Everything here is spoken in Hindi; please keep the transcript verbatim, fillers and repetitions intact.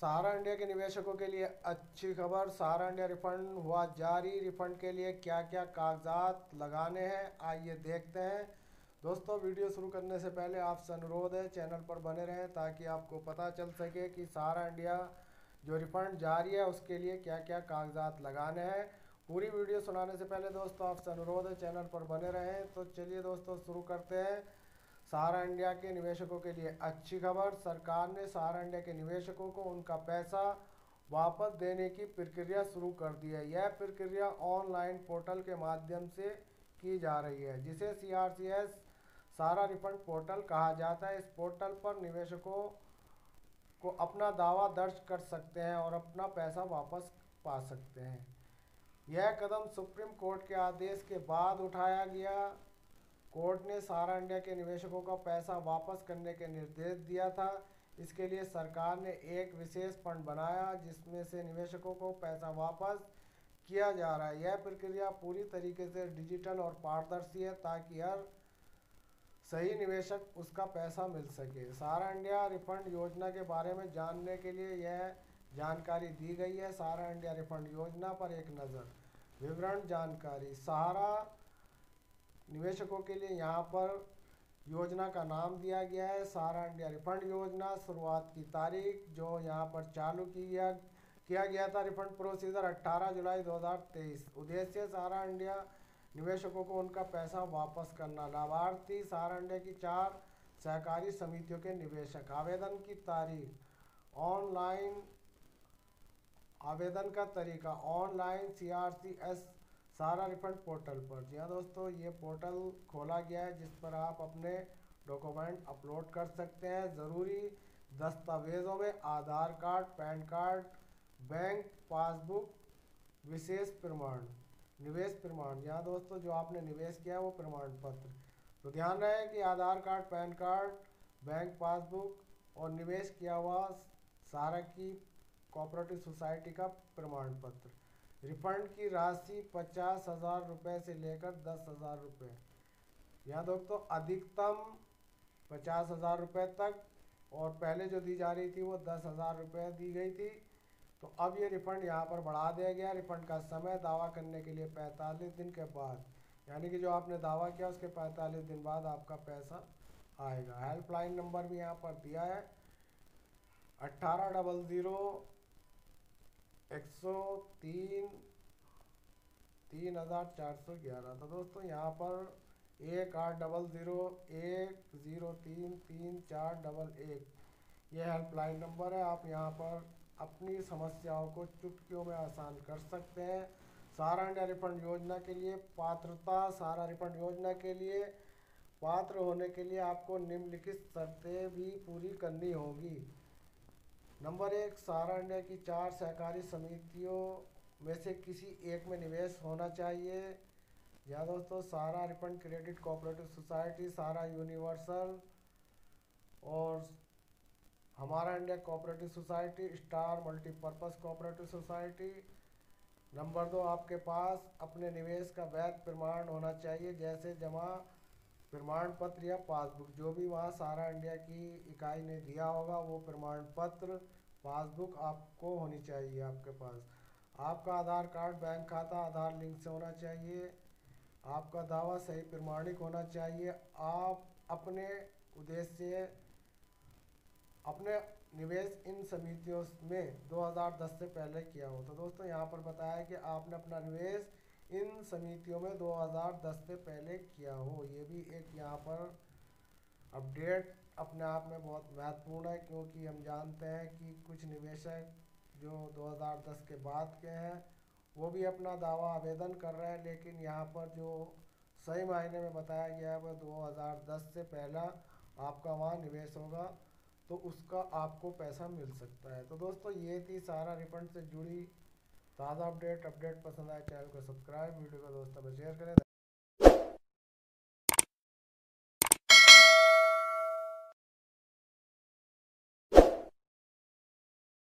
सहारा इंडिया के निवेशकों के लिए अच्छी खबर। सहारा इंडिया रिफंड हुआ जारी। रिफंड के लिए क्या क्या कागजात लगाने हैं, आइए देखते हैं। दोस्तों, वीडियो शुरू करने से पहले आपसे अनुरोध है, चैनल पर बने रहें ताकि आपको पता चल सके कि सहारा इंडिया जो रिफंड जारी है उसके लिए क्या क्या कागजात लगाने हैं। पूरी वीडियो सुनाने से पहले दोस्तों आपसे अनुरोध है, चैनल पर बने रहें। तो चलिए दोस्तों शुरू करते हैं। सहारा इंडिया के निवेशकों के लिए अच्छी खबर। सरकार ने सहारा इंडिया के निवेशकों को उनका पैसा वापस देने की प्रक्रिया शुरू कर दी है। यह प्रक्रिया ऑनलाइन पोर्टल के माध्यम से की जा रही है, जिसे C R C S Sahara refund portal कहा जाता है। इस पोर्टल पर निवेशकों को अपना दावा दर्ज कर सकते हैं और अपना पैसा वापस पा सकते हैं। यह कदम सुप्रीम कोर्ट के आदेश के बाद उठाया गया। कोर्ट ने सहारा इंडिया के निवेशकों का पैसा वापस करने के निर्देश दिया था। इसके लिए सरकार ने एक विशेष फंड बनाया, जिसमें से निवेशकों को पैसा वापस किया जा रहा है। यह प्रक्रिया पूरी तरीके से डिजिटल और पारदर्शी है, ताकि हर सही निवेशक उसका पैसा मिल सके। सहारा इंडिया रिफंड योजना के बारे में जानने के लिए यह जानकारी दी गई है। सहारा इंडिया रिफंड योजना पर एक नज़र। विवरण जानकारी। सहारा निवेशकों के लिए यहाँ पर योजना का नाम दिया गया है, सहारा इंडिया रिफंड योजना। शुरुआत की तारीख जो यहाँ पर चालू किया किया गया था, रिफंड प्रोसीजर अठारह जुलाई दो हज़ार तेईस। उद्देश्य सहारा इंडिया निवेशकों को उनका पैसा वापस करना। लाभार्थी सहारा इंडिया की चार सहकारी समितियों के निवेशक। आवेदन की तारीख। ऑनलाइन आवेदन का तरीका online C R C S Sahara refund portal पर। जी हाँ दोस्तों, ये पोर्टल खोला गया है, जिस पर आप अपने डॉक्यूमेंट अपलोड कर सकते हैं। ज़रूरी दस्तावेज़ों में Aadhaar card, PAN card, bank passbook, विशेष प्रमाण, निवेश प्रमाण। यहाँ दोस्तों जो आपने निवेश किया है वो प्रमाण पत्र। तो ध्यान रहे कि Aadhaar card, PAN card, bank passbook और निवेश किया हुआ सहारा की कोऑपरेटिव सोसाइटी का प्रमाण पत्र। रिफंड की राशि पचास हज़ार रुपये से लेकर दस हज़ार रुपये। यहाँ दोस्तों अधिकतम पचास हज़ार रुपये तक, और पहले जो दी जा रही थी वो दस हज़ार रुपये दी गई थी। तो अब ये रिफंड यहाँ पर बढ़ा दिया गया। रिफंड का समय दावा करने के लिए पैंतालीस दिन के बाद, यानी कि जो आपने दावा किया उसके पैंतालीस दिन बाद आपका पैसा आएगा। हेल्पलाइन नंबर भी यहाँ पर दिया है, अट्ठारह डबल ज़ीरो एक सौ तीन तीन हज़ार चार सौ ग्यारह। तो दोस्तों यहाँ पर एक आठ डबल ज़ीरो एक ज़ीरो तीन तीन चार डबल एक ये हेल्पलाइन नंबर है। आप यहाँ पर अपनी समस्याओं को चुटकियों में आसान कर सकते हैं। सहारा इंडिया रिफंड योजना के लिए पात्रता। सहारा रिफंड योजना के लिए पात्र होने के लिए आपको निम्नलिखित शर्तें भी पूरी करनी होगी। नंबर एक, सहारा इंडिया की चार सहकारी समितियों में से किसी एक में निवेश होना चाहिए। यहाँ दोस्तों Sahara refund credit cooperative society, Sahara universal और हमारा India cooperative society, star multipurpose cooperative society. Number दो, आपके पास अपने निवेश का वैध प्रमाण होना चाहिए, जैसे जमा प्रमाण पत्र या पासबुक। जो भी वहाँ सहारा इंडिया की इकाई ने दिया होगा वो प्रमाण पत्र, पासबुक आपको होनी चाहिए आपके पास। आपका आधार कार्ड, बैंक खाता आधार लिंक से होना चाहिए। आपका दावा सही प्रमाणिक होना चाहिए। आप अपने उद्देश्य अपने निवेश इन समितियों में दो हज़ार दस से पहले किया हो। तो दोस्तों यहाँ पर बताया कि आपने अपना निवेश इन समितियों में दो हज़ार दस से पहले किया हो। ये भी एक यहाँ पर अपडेट अपने आप में बहुत महत्वपूर्ण है, क्योंकि हम जानते हैं कि कुछ निवेशक जो दो हज़ार दस के बाद के हैं वो भी अपना दावा आवेदन कर रहे हैं, लेकिन यहाँ पर जो सही मायने में बताया गया है वह दो हज़ार दस से पहला आपका वहाँ निवेश होगा, तो उसका आपको पैसा मिल सकता है। तो दोस्तों ये थी सहारा रिफंड से जुड़ी ताज़ा अपडेट। अपडेट पसंद आए चैनल को सब्सक्राइब, वीडियो को दोस्तों में शेयर करें।